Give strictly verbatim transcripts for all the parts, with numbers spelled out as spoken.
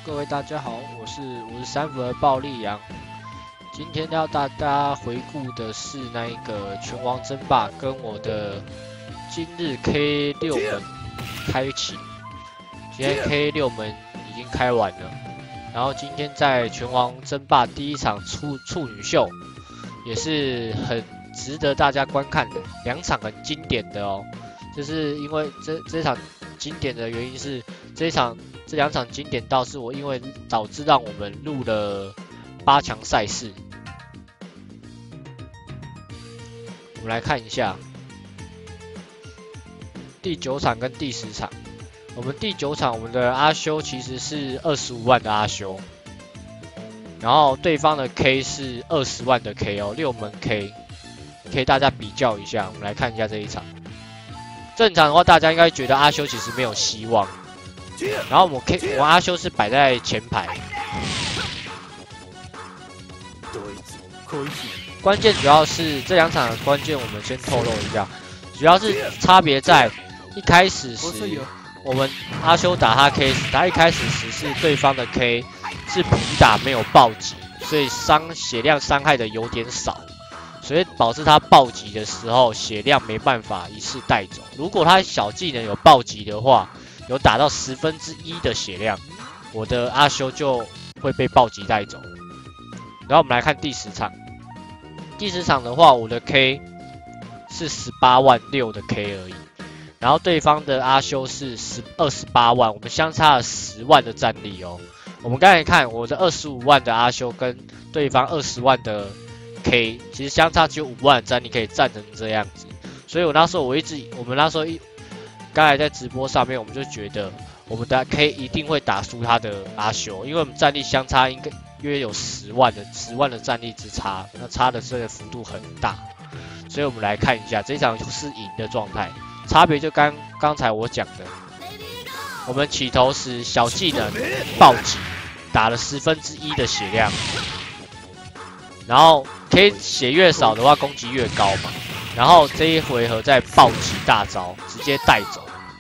各位大家好，我是五十三伏的暴力羊。今天要大家回顾的是那一个拳王争霸跟我的今日 K 六门开启。今天 K 六门已经开完了，然后今天在拳王争霸第一场处处女秀，也是很值得大家观看的，两场很经典的哦。就是因为这这场经典的原因是这一场。这两场经典到是我因为导致让我们录了八强赛事，我们来看一下第九场跟第十场。我们第九场我们的阿修其实是二十五万的阿修，然后对方的 K 是二十万的 K 哦，六门 K， 可以大家比较一下。我们来看一下这一场。正常的话，大家应该觉得阿修其实没有希望。然后我 K 我阿修是摆在前排，关键主要是这两场的关键，我们先透露一下，主要是差别在一开始时，我们阿修打他 K 时，他一开始时是对方的 K 是普打没有暴击，所以伤血量伤害的有点少，所以导致他暴击的时候血量没办法一次带走。如果他小技能有暴击的话，有打到十分之一的血量，我的阿修就会被暴击带走。然后我们来看第十场，第十场的话，我的 K 是十八万六的 K 而已，然后对方的阿修是二十八万，我们相差了十万的战力哦。我们刚才看我的二十五万的阿修跟对方二十万的 K， 其实相差只有五万的战力可以战成这样子，所以我那时候我一直，我们那时候一。刚才在直播上面，我们就觉得我们的 K 一定会打输他的阿修，因为我们战力相差应该约有十万的十万的战力之差，那差的这个幅度很大，所以我们来看一下这一场是赢的状态，差别就刚刚才我讲的，我们起头时小技能暴击打了十分之一的血量，然后 K 血越少的话攻击越高嘛，然后这一回合再暴击大招直接带走。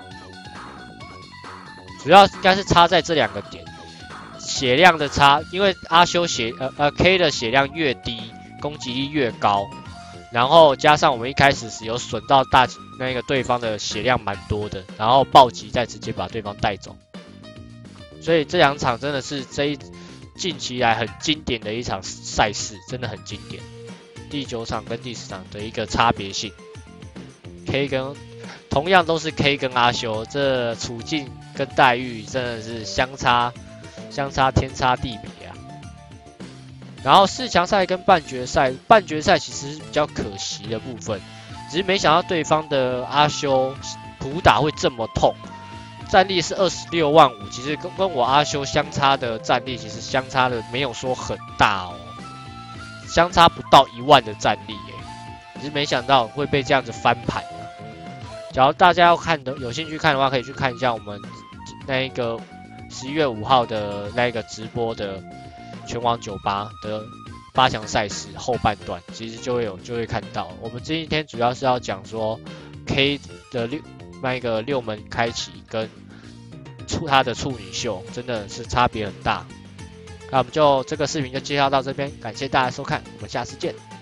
主要应该是差在这两个点，血量的差，因为阿修血呃呃 K 的血量越低，攻击力越高，然后加上我们一开始时有损到大那个对方的血量蛮多的，然后暴击再直接把对方带走，所以这两场真的是这一近期来很经典的一场赛事，真的很经典。第九场跟第十场的一个差别性 ，K 跟同样都是 K 跟阿修，这处境跟待遇真的是相差相差天差地别啊。然后四强赛跟半决赛，半决赛其实是比较可惜的部分，只是没想到对方的阿修普打会这么痛，战力是二十六万五，其实跟跟我阿修相差的战力其实相差的没有说很大哦。相差不到一万的战力耶，只是没想到会被这样子翻盘啊。假如大家要看的有兴趣看的话，可以去看一下我们那一个十一月五号的那一个直播的拳王酒吧的八强赛事后半段，其实就会有就会看到。我们这一天主要是要讲说 K 的六那一个六门开启跟处他的处女秀真的是差别很大。那我们就这个视频就介绍到这边，感谢大家收看，我们下次见。